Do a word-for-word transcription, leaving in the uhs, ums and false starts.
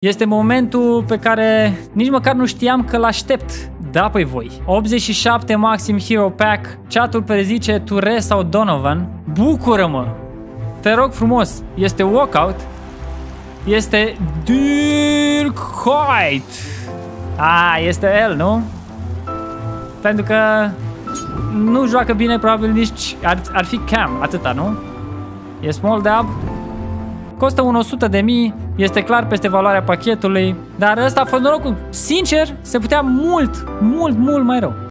Este momentul pe care nici măcar nu știam că l-aștept. Da, păi voi. optzeci și șapte Maxim Hero Pack. Chatul prezice Ture sau Donovan. Bucură-mă! Te rog frumos. Este Walkout. Este Dirkhoit. A, este el, nu? Pentru că nu joacă bine, probabil nici ar, ar fi Cam, atâta, nu? E Small Dab. Costă un o sută de mii, este clar peste valoarea pachetului, dar ăsta a fost norocul. Sincer, se putea mult, mult, mult mai rău.